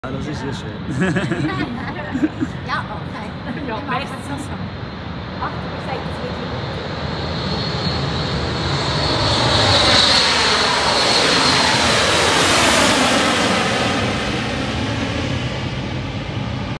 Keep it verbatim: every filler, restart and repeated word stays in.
Dat is dus. Ja, oké. Ja, best. Achter, ik zei het